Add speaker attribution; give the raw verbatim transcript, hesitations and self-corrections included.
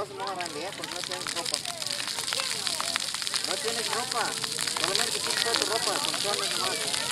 Speaker 1: vas a mojar grande, ¿eh? Porque no tienes ropa. No tienes ropa. Solamente quita tu ropa, con todas las demás.